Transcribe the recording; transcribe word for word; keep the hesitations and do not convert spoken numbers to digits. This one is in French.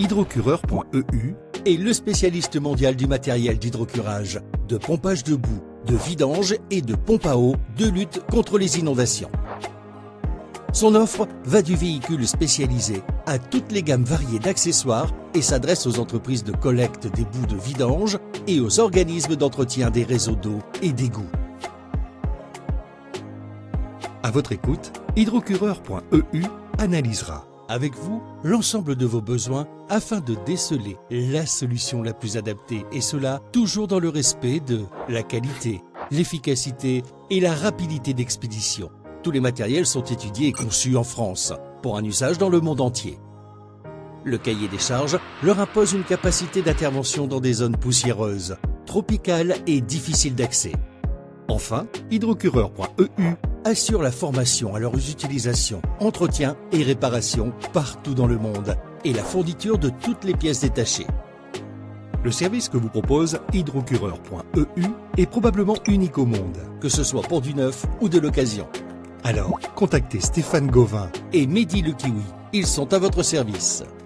Hydrocureur point E U est le spécialiste mondial du matériel d'hydrocurage, de pompage de boue, de vidange et de pompe à eau de lutte contre les inondations. Son offre va du véhicule spécialisé à toutes les gammes variées d'accessoires et s'adresse aux entreprises de collecte des boues de vidange et aux organismes d'entretien des réseaux d'eau et d'égouts. À votre écoute, Hydrocureur point E U analysera avec vous l'ensemble de vos besoins afin de déceler la solution la plus adaptée, et cela toujours dans le respect de la qualité, l'efficacité et la rapidité d'expédition. Tous les matériels sont étudiés et conçus en France pour un usage dans le monde entier. Le cahier des charges leur impose une capacité d'intervention dans des zones poussiéreuses, tropicales et difficiles d'accès. Enfin, Hydrocureur point E U assure la formation à leurs utilisations, entretien et réparation partout dans le monde et la fourniture de toutes les pièces détachées. Le service que vous propose Hydrocureur point E U est probablement unique au monde, que ce soit pour du neuf ou de l'occasion. Alors, contactez Stéphane Gauvin et Mehdi le Kiwi. Ils sont à votre service.